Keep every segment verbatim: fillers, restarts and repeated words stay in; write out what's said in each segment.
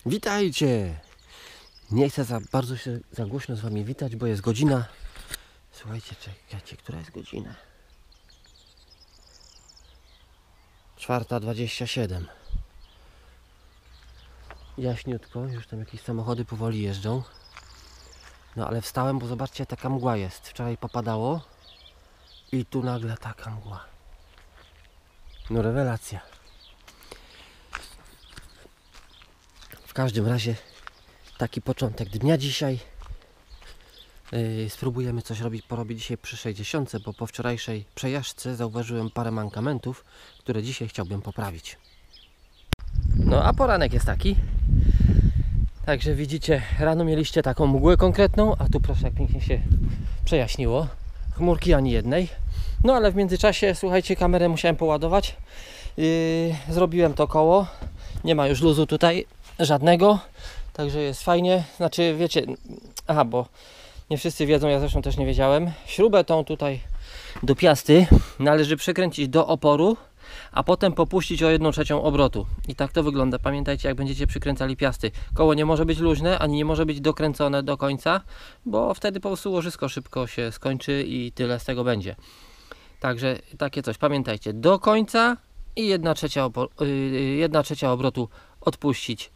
Witajcie! Nie chcę za bardzo się za głośno z wami witać, bo jest godzina. Słuchajcie, czekajcie, która jest godzina? czwarta dwadzieścia siedem. Jaśniutko, już tam jakieś samochody powoli jeżdżą. No ale wstałem, bo zobaczcie, taka mgła jest. Wczoraj popadało i tu nagle taka mgła. No rewelacja. W każdym razie taki początek dnia dzisiaj. Yy, spróbujemy coś robić, porobić dzisiaj przy sześćdziesiątce, bo po wczorajszej przejażdżce zauważyłem parę mankamentów, które dzisiaj chciałbym poprawić. No a poranek jest taki. Także widzicie, rano mieliście taką mgłę konkretną, a tu proszę jak pięknie się przejaśniło. Chmurki ani jednej. No ale w międzyczasie, słuchajcie, kamerę musiałem poładować. Yy, zrobiłem to koło. Nie ma już luzu tutaj żadnego. Także jest fajnie. Znaczy wiecie, aha, bo nie wszyscy wiedzą, ja zresztą też nie wiedziałem. Śrubę tą tutaj do piasty należy przykręcić do oporu, a potem popuścić o jedną trzecią obrotu. I tak to wygląda. Pamiętajcie, jak będziecie przykręcali piasty. Koło nie może być luźne, ani nie może być dokręcone do końca, bo wtedy po prostu łożysko szybko się skończy i tyle z tego będzie. Także takie coś. Pamiętajcie, do końca i jedna trzecia, yy, jedna trzecia obrotu odpuścić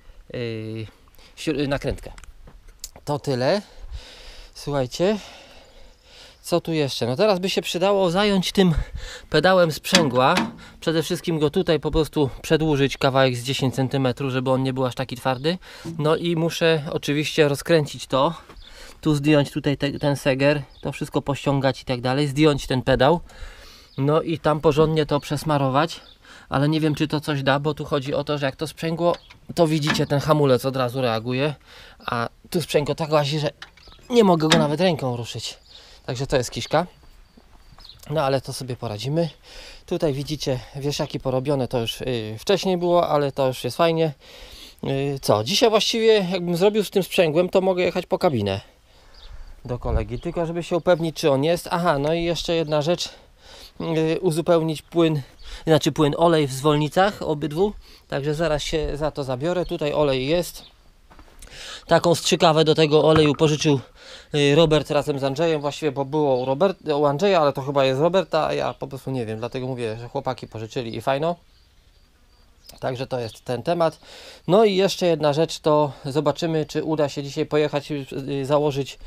yy, nakrętkę. To tyle. Słuchajcie, co tu jeszcze? No teraz by się przydało zająć tym pedałem sprzęgła. Przede wszystkim go tutaj po prostu przedłużyć kawałek z dziesięć centymetrów, żeby on nie był aż taki twardy. No i muszę oczywiście rozkręcić to. Tu zdjąć tutaj te, ten seger, to wszystko pościągać i tak dalej. Zdjąć ten pedał. No i tam porządnie to przesmarować. Ale nie wiem, czy to coś da, bo tu chodzi o to, że jak to sprzęgło, to widzicie, ten hamulec od razu reaguje. A tu sprzęgło tak łazi, że nie mogę go nawet ręką ruszyć. Także to jest kiszka. No ale to sobie poradzimy. Tutaj widzicie wieszaki porobione, to już yy, wcześniej było, ale to już jest fajnie. Yy, co? Dzisiaj właściwie jakbym zrobił z tym sprzęgłem, to mogę jechać po kabinę do kolegi. Tylko żeby się upewnić, czy on jest. Aha, no i jeszcze jedna rzecz. Yy, uzupełnić płyn, znaczy płyn, olej w zwolnicach obydwu. Także zaraz się za to zabiorę. Tutaj olej jest. Taką strzykawę do tego oleju pożyczył Robert razem z Andrzejem, właściwie, bo było u, Robert, u Andrzeja, ale to chyba jest Roberta, a ja po prostu nie wiem, dlatego mówię, że chłopaki pożyczyli i fajno. Także to jest ten temat. No i jeszcze jedna rzecz, to zobaczymy, czy uda się dzisiaj pojechać, założyć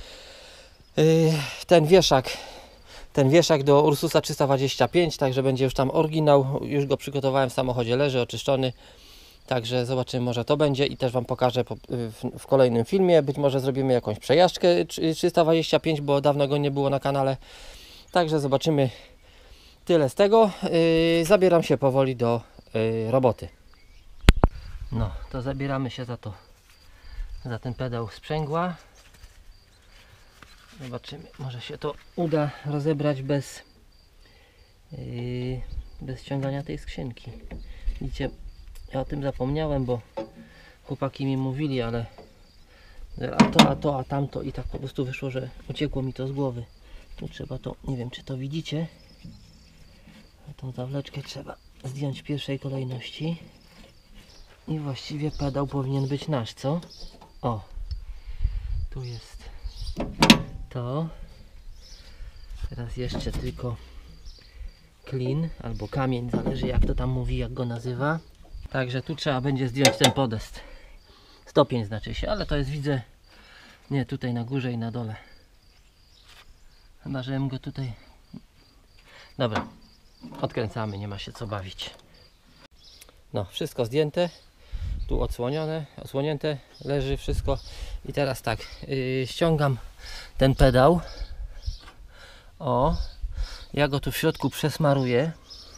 ten wieszak, ten wieszak do Ursusa trzysta dwadzieścia pięć, także będzie już tam oryginał, już go przygotowałem w samochodzie, leży oczyszczony. Także zobaczymy, może to będzie i też wam pokażę w, w kolejnym filmie. Być może zrobimy jakąś przejażdżkę trzysta dwadzieścia pięć, bo dawno go nie było na kanale. Także zobaczymy, tyle z tego. Yy, zabieram się powoli do yy, roboty. No, to zabieramy się za to, za ten pedał sprzęgła. Zobaczymy, może się to uda rozebrać bez, yy, bez ściągania tej skrzynki. Widzicie, ja o tym zapomniałem, bo chłopaki mi mówili, ale a to, a to, a tamto i tak po prostu wyszło, że uciekło mi to z głowy. Tu trzeba to, nie wiem czy to widzicie, tą zawleczkę trzeba zdjąć w pierwszej kolejności i właściwie pedał powinien być nasz, co? O, tu jest to. Teraz jeszcze tylko klin albo kamień, zależy jak to tam mówi, jak go nazywa. Także tu trzeba będzie zdjąć ten podest. Stopień znaczy się, ale to jest, widzę, nie, tutaj na górze i na dole. Chyba, żebym go tutaj... Dobra, odkręcamy, nie ma się co bawić. No, wszystko zdjęte. Tu odsłonione, odsłonięte leży wszystko. I teraz tak, yy, ściągam ten pedał. O, ja go tu w środku przesmaruję.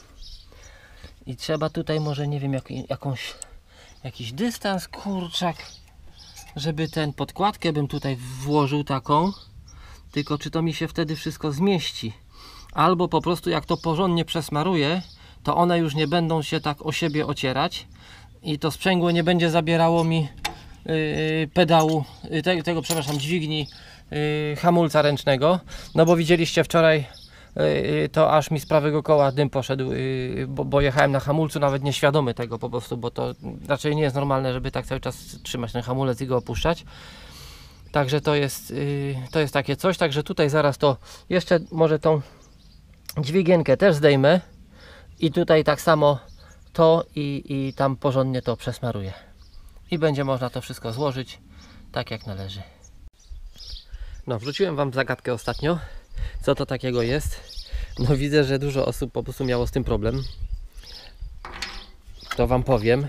I trzeba tutaj może, nie wiem, jak, jakąś, jakiś dystans, kurczak, żeby ten podkładkę bym tutaj włożył taką, tylko czy to mi się wtedy wszystko zmieści. Albo po prostu jak to porządnie przesmaruję, to one już nie będą się tak o siebie ocierać i to sprzęgło nie będzie zabierało mi yy, pedału, yy, tego, tego, przepraszam, dźwigni yy, hamulca ręcznego. No bo widzieliście wczoraj, to aż mi z prawego koła dym poszedł, bo, bo jechałem na hamulcu nawet nieświadomy tego po prostu, bo to raczej nie jest normalne, żeby tak cały czas trzymać ten hamulec i go opuszczać. Także to jest, to jest takie coś, także tutaj zaraz to jeszcze może tą dźwigienkę też zdejmę i tutaj tak samo to i, i tam porządnie to przesmaruję. I będzie można to wszystko złożyć tak jak należy. No, wrzuciłem Wam zagadkę ostatnio, co to takiego jest. No widzę, że dużo osób po prostu miało z tym problem. To Wam powiem.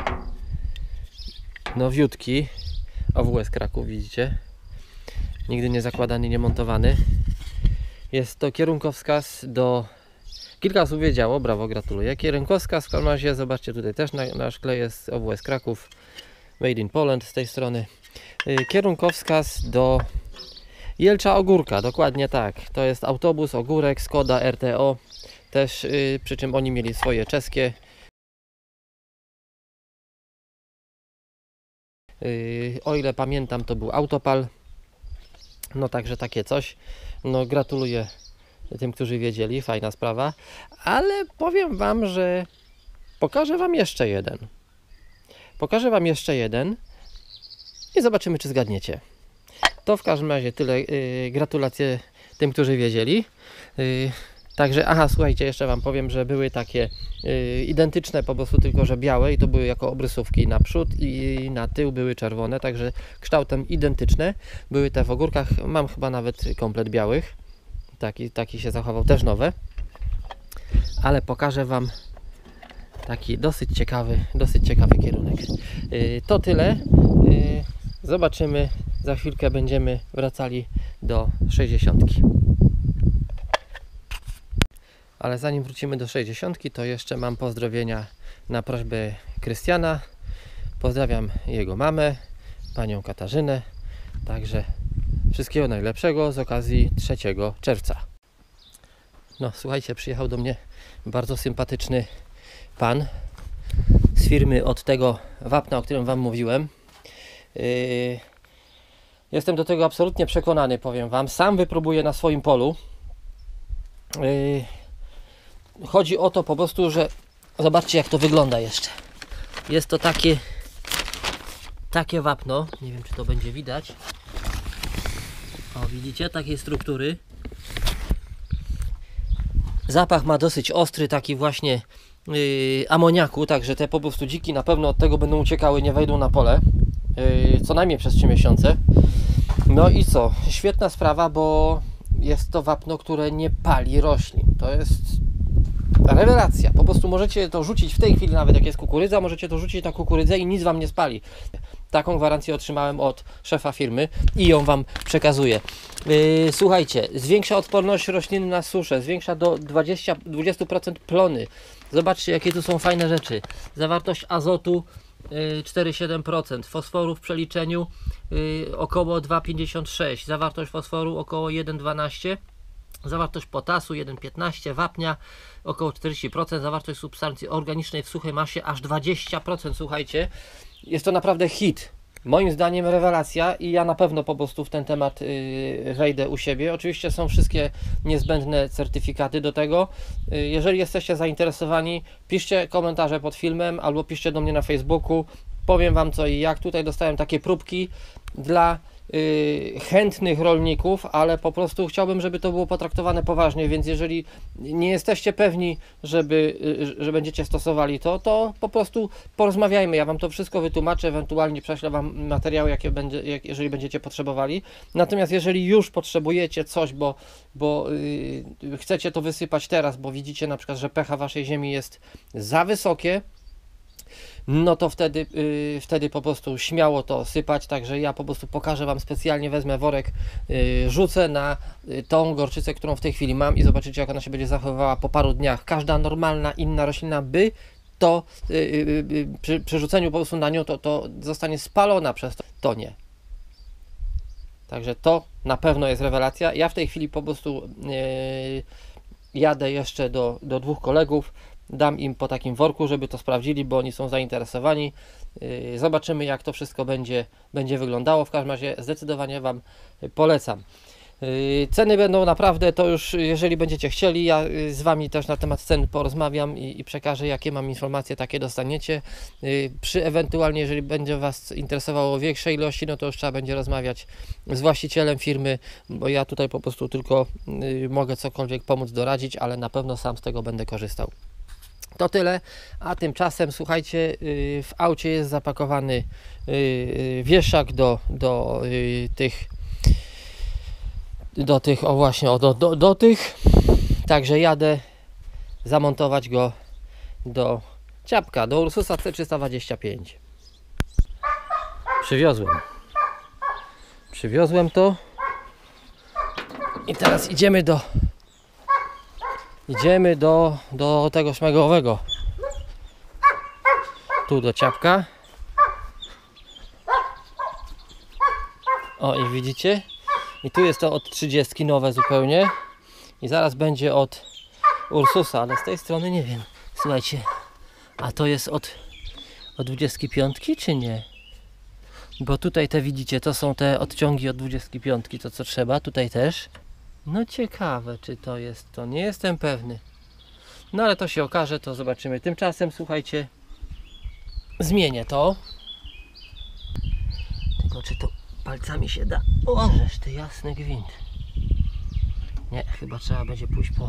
Nowiutki A W S Kraków, widzicie? Nigdy nie zakładany, nie montowany. Jest to kierunkowskaz do... Kilka osób wiedziało, brawo, gratuluję. Kierunkowskaz w każdym razie, zobaczcie, tutaj też na, na szkle jest A W S Kraków. Made in Poland z tej strony. Yy, kierunkowskaz do Jelcza Ogórka, dokładnie tak. To jest autobus, ogórek, Skoda R T O. Też, yy, przy czym oni mieli swoje czeskie. Yy, o ile pamiętam, to był Autopal. No także takie coś. No gratuluję tym, którzy wiedzieli, fajna sprawa. Ale powiem Wam, że pokażę Wam jeszcze jeden. Pokażę Wam jeszcze jeden i zobaczymy, czy zgadniecie. To w każdym razie tyle. Yy, gratulacje tym, którzy wiedzieli. Yy, także, aha, słuchajcie, jeszcze Wam powiem, że były takie yy, identyczne, po prostu tylko, że białe i to były jako obrysówki na przód i na tył były czerwone, także kształtem identyczne. Były te w ogórkach, mam chyba nawet komplet białych. Taki, taki się zachował, też nowe. Ale pokażę Wam taki dosyć ciekawy, dosyć ciekawy kierunek. Yy, to tyle. Yy, zobaczymy. Za chwilkę będziemy wracali do sześćdziesiątki. Ale zanim wrócimy do sześćdziesiątki, to jeszcze mam pozdrowienia na prośbę Krystiana. Pozdrawiam jego mamę, panią Katarzynę. Także wszystkiego najlepszego z okazji trzeciego czerwca. No słuchajcie, przyjechał do mnie bardzo sympatyczny pan z firmy od tego wapna, o którym Wam mówiłem. Yy, jestem do tego absolutnie przekonany, powiem Wam. Sam wypróbuję na swoim polu. Yy, chodzi o to po prostu, że zobaczcie, jak to wygląda jeszcze. Jest to takie takie wapno. Nie wiem, czy to będzie widać. O, widzicie? Takiej struktury. Zapach ma dosyć ostry, taki właśnie yy, amoniaku, także te po prostu dziki na pewno od tego będą uciekały, nie wejdą na pole. Yy, co najmniej przez trzy miesiące. No i co? Świetna sprawa, bo jest to wapno, które nie pali roślin. To jest rewelacja. Po prostu możecie to rzucić w tej chwili, nawet jak jest kukurydza, możecie to rzucić na kukurydzę i nic Wam nie spali. Taką gwarancję otrzymałem od szefa firmy i ją Wam przekazuję. Yy, słuchajcie, zwiększa odporność roślin na suszę, zwiększa do dwudziestu do dwudziestu procent plony. Zobaczcie, jakie tu są fajne rzeczy. Zawartość azotu yy, cztery przecinek siedem procent, fosforu w przeliczeniu yy, około dwa przecinek pięćdziesiąt sześć, zawartość fosforu około jeden przecinek dwanaście. Zawartość potasu jeden przecinek piętnaście, wapnia około czterdzieści procent, zawartość substancji organicznej w suchej masie aż dwadzieścia procent. Słuchajcie, jest to naprawdę hit. Moim zdaniem rewelacja i ja na pewno po prostu w ten temat yy, wejdę u siebie. Oczywiście są wszystkie niezbędne certyfikaty do tego. Yy, jeżeli jesteście zainteresowani, piszcie komentarze pod filmem albo piszcie do mnie na Facebooku. Powiem Wam co i jak. Tutaj dostałem takie próbki dla Yy, chętnych rolników, ale po prostu chciałbym, żeby to było potraktowane poważnie, więc jeżeli nie jesteście pewni, żeby, yy, że będziecie stosowali to, to po prostu porozmawiajmy, ja Wam to wszystko wytłumaczę, ewentualnie prześlę Wam materiały, jakie będzie, jak, jeżeli będziecie potrzebowali. Natomiast jeżeli już potrzebujecie coś, bo, bo yy, chcecie to wysypać teraz, bo widzicie na przykład, że pH Waszej ziemi jest za wysokie, no to wtedy, yy, wtedy po prostu śmiało to sypać, także ja po prostu pokażę Wam specjalnie, wezmę worek, yy, rzucę na yy, tą gorczycę, którą w tej chwili mam i zobaczycie, jak ona się będzie zachowywała po paru dniach. Każda normalna inna roślina by to yy, yy, przy, przy rzuceniu po prostu na nią to, to zostanie spalona przez to, to nie. Także to na pewno jest rewelacja. Ja w tej chwili po prostu yy, jadę jeszcze do, do dwóch kolegów. Dam im po takim worku, żeby to sprawdzili, bo oni są zainteresowani. Yy, zobaczymy, jak to wszystko będzie, będzie wyglądało. W każdym razie zdecydowanie Wam polecam. Ceny będą naprawdę, to już jeżeli będziecie chcieli, ja z Wami też na temat cen porozmawiam i, i przekażę, jakie mam informacje, takie dostaniecie. Przy ewentualnie, jeżeli będzie Was interesowało większej ilości, no to już trzeba będzie rozmawiać z właścicielem firmy, bo ja tutaj po prostu tylko mogę cokolwiek pomóc, doradzić, ale na pewno sam z tego będę korzystał. To tyle, a tymczasem słuchajcie, w aucie jest zapakowany wieszak do, do tych do tych, o właśnie, o, do, do, do tych, także jadę zamontować go do ciapka, do Ursusa C trzysta dwadzieścia pięć. Przywiozłem. Przywiozłem to i teraz idziemy do idziemy do, do tego szmegowego. Tu do ciapka. O, i widzicie? I tu jest to od trzydziestki nowe zupełnie. I zaraz będzie od Ursusa, ale z tej strony nie wiem. Słuchajcie, a to jest od, od dwudziestki piątki czy nie? Bo tutaj te widzicie, to są te odciągi od dwudziestki piątki, to co trzeba, tutaj też. No ciekawe, czy to jest to, nie jestem pewny. No ale to się okaże, to zobaczymy. Tymczasem słuchajcie, zmienię to. Tylko czy to palcami się da? O, żeż ty jasny gwint. Nie, chyba trzeba będzie pójść po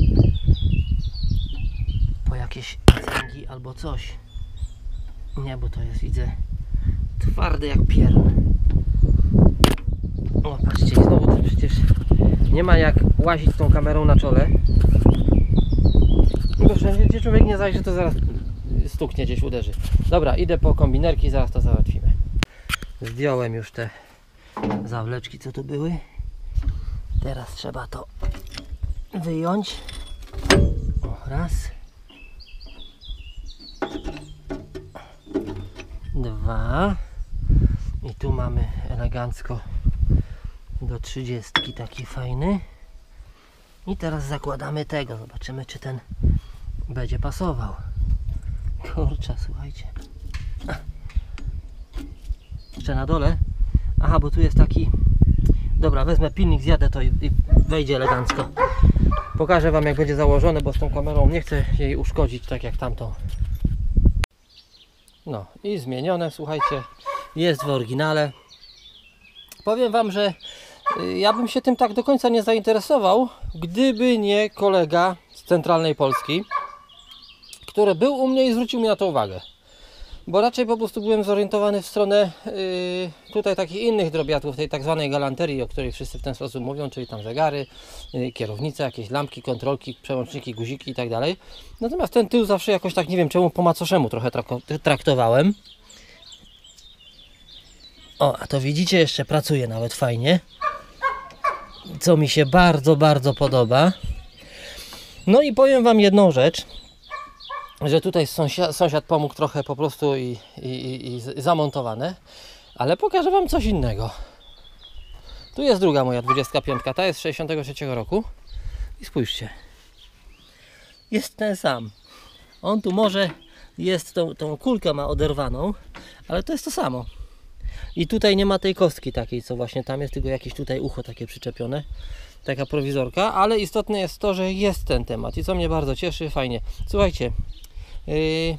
po jakieś cęgi albo coś. Nie, bo to jest, widzę, twardy jak piern. O, patrzcie, znowu to przecież nie ma jak łazić tą kamerą na czole. Bo wszędzie, gdzie człowiek nie zajrzy, to zaraz stuknie, gdzieś uderzy. Dobra, idę po kombinerki, zaraz to załatwimy. Zdjąłem już te zawleczki, co tu były. Teraz trzeba to wyjąć. O, raz. Dwa. I tu mamy elegancko do trzydziestki taki fajny. I teraz zakładamy tego. Zobaczymy, czy ten będzie pasował. Kurczę, słuchajcie. Jeszcze na dole. Aha, bo tu jest taki... Dobra, wezmę pilnik, zjadę to i, i wejdzie elegancko. Pokażę Wam, jak będzie założone, bo z tą kamerą nie chcę jej uszkodzić, tak jak tamtą. No i zmienione, słuchajcie. Jest w oryginale. Powiem Wam, że ja bym się tym tak do końca nie zainteresował, gdyby nie kolega z centralnej Polski, który był u mnie i zwrócił mi na to uwagę. Bo raczej po prostu byłem zorientowany w stronę yy, tutaj takich innych drobiazgów, tej tak zwanej galanterii, o której wszyscy w ten sposób mówią, czyli tam zegary, yy, kierownice, jakieś lampki, kontrolki, przełączniki, guziki i tak dalej. Natomiast ten tył zawsze jakoś tak, nie wiem czemu, po macoszemu trochę traktowałem. O, a to widzicie, jeszcze pracuje nawet fajnie. Co mi się bardzo, bardzo podoba. No i powiem Wam jedną rzecz, że tutaj sąsiad, sąsiad pomógł trochę po prostu i, i, i, i zamontowane, ale pokażę Wam coś innego. Tu jest druga moja dwudziestka piątka, ta jest z sześćdziesiątego trzeciego roku i spójrzcie, jest ten sam. On tu może jest, tą, tą kulkę ma oderwaną, ale to jest to samo. I tutaj nie ma tej kostki takiej, co właśnie tam jest, tylko jakieś tutaj ucho takie przyczepione, taka prowizorka, ale istotne jest to, że jest ten temat i co mnie bardzo cieszy, fajnie. Słuchajcie, Yy,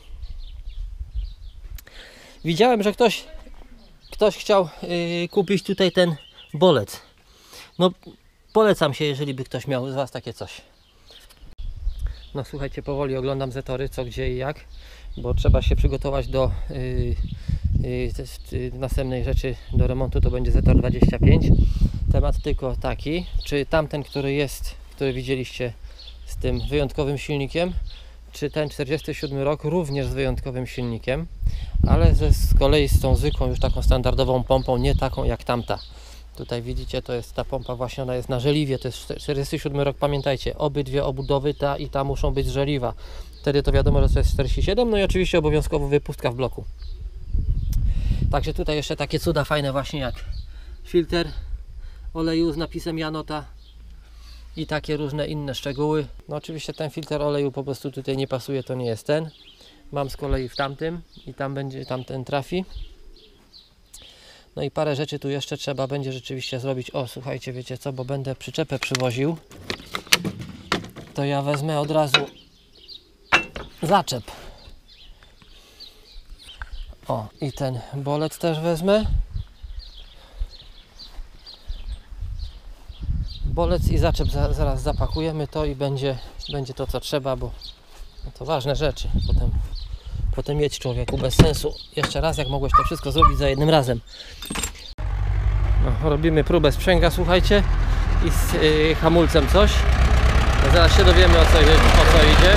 widziałem, że ktoś ktoś chciał yy, kupić tutaj ten bolec. No polecam się, jeżeli by ktoś miał z Was takie coś. No słuchajcie, powoli oglądam zetory, co, gdzie i jak, bo trzeba się przygotować do yy, yy, następnej rzeczy, do remontu. To będzie Zetor dwadzieścia pięć. Temat tylko taki, czy tamten, który jest, który widzieliście z tym wyjątkowym silnikiem, czy ten czterdziesty siódmy rok również z wyjątkowym silnikiem, ale ze, z kolei z tą zwykłą, już taką standardową pompą, nie taką jak tamta. Tutaj widzicie, to jest ta pompa, właśnie ona jest na żeliwie, to jest czterdziesty siódmy rok, pamiętajcie, obydwie obudowy, ta i ta muszą być z żeliwa. Wtedy to wiadomo, że to jest czterdzieści siedem, no i oczywiście obowiązkowo wypustka w bloku. Także tutaj jeszcze takie cuda fajne właśnie jak filtr oleju z napisem Janota i takie różne inne szczegóły. No oczywiście ten filtr oleju po prostu tutaj nie pasuje, to nie jest ten. Mam z kolei w tamtym i tam będzie, tamten trafi. No i parę rzeczy tu jeszcze trzeba będzie rzeczywiście zrobić. O, słuchajcie, wiecie co, bo będę przyczepę przywoził, to ja wezmę od razu zaczep. O, i ten bolec też wezmę. Bolec i zaczep za, zaraz zapakujemy to i będzie, będzie to co trzeba, bo no to ważne rzeczy. Potem, potem jedź człowieku, bez sensu. Jeszcze raz, jak mogłeś to wszystko zrobić za jednym razem. No, robimy próbę sprzęgła, słuchajcie, i z yy, hamulcem coś. No, zaraz się dowiemy o co, o co idzie.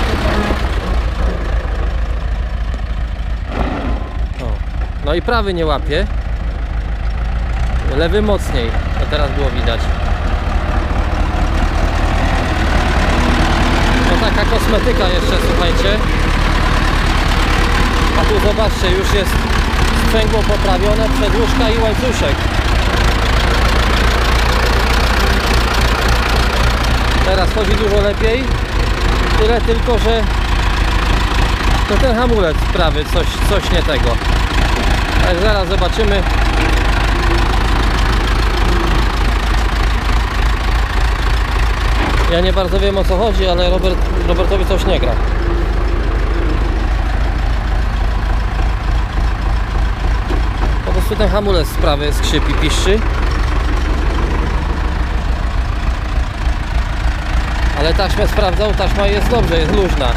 O. No i prawy nie łapie. Lewy mocniej. To teraz było widać. No taka kosmetyka jeszcze, słuchajcie. A tu zobaczcie, już jest sprzęgło poprawione, przedłużka i łańcuszek. Teraz chodzi dużo lepiej. Tyle tylko, że to ten hamulec prawy coś, coś nie tego. Tak, zaraz zobaczymy. Ja nie bardzo wiem o co chodzi, ale Robert, Robertowi coś nie gra. Po prostu ten hamulec z prawej skrzypi, piszczy. Ale taśmę sprawdzał, taśma jest dobrze, jest luźna.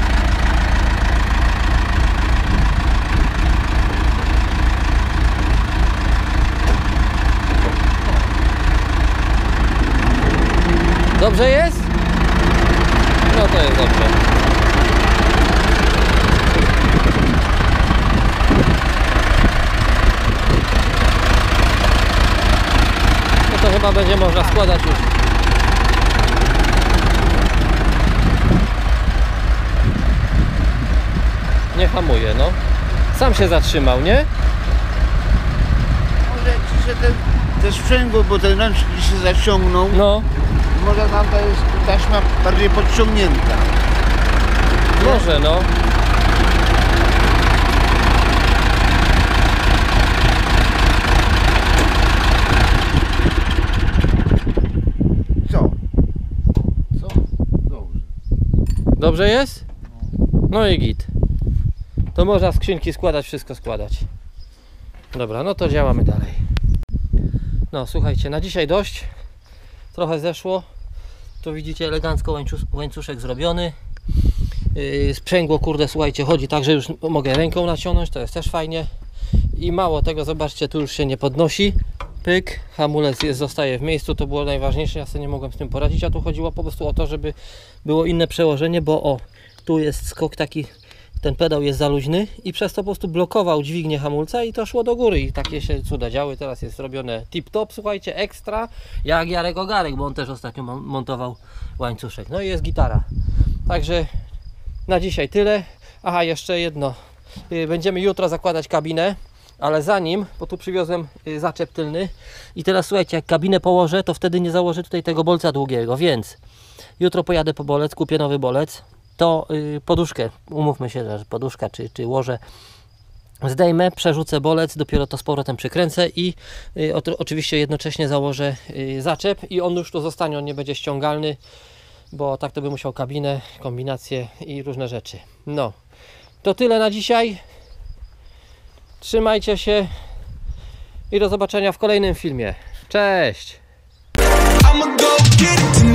Dobrze jest? No to jest dobrze. No to chyba będzie można składać już. Nie hamuje, no. Sam się zatrzymał, nie? Może ci się ten, te sprzęgło, bo ten rączki się zaciągnął. No. Może tam ta jest taśma bardziej podciągnięta. Może, no. Co? Co? Dobrze. Dobrze jest? No i git. To można skrzynki składać, wszystko składać. Dobra, no to działamy dalej. No słuchajcie, na dzisiaj dość. Trochę zeszło. Tu widzicie elegancko łańcusz, łańcuszek zrobiony. Yy, sprzęgło, kurde, słuchajcie, chodzi tak, że już mogę ręką naciągnąć, to jest też fajnie. I mało tego, zobaczcie, tu już się nie podnosi. Pyk, hamulec jest, zostaje w miejscu, to było najważniejsze, ja sobie nie mogłem z tym poradzić, a tu chodziło po prostu o to, żeby było inne przełożenie, bo o, tu jest skok taki, ten pedał jest za luźny i przez to po prostu blokował dźwignię hamulca i to szło do góry i takie się cuda działy. Teraz jest robione tip top, słuchajcie, ekstra, jak Jarek Ogarek, bo on też ostatnio montował łańcuszek. No i jest gitara. Także na dzisiaj tyle. Aha, jeszcze jedno. Będziemy jutro zakładać kabinę, ale zanim, bo tu przywiozłem zaczep tylny i teraz słuchajcie, jak kabinę położę, to wtedy nie założę tutaj tego bolca długiego, więc jutro pojadę po bolec, kupię nowy bolec. To y, poduszkę, umówmy się, że poduszka czy, czy łoże zdejmę, przerzucę bolec, dopiero to z powrotem przykręcę i y, o, oczywiście jednocześnie założę y, zaczep i on już tu zostanie, on nie będzie ściągalny, bo tak to by musiał kabinę, kombinacje i różne rzeczy. No, to tyle na dzisiaj. Trzymajcie się i do zobaczenia w kolejnym filmie. Cześć!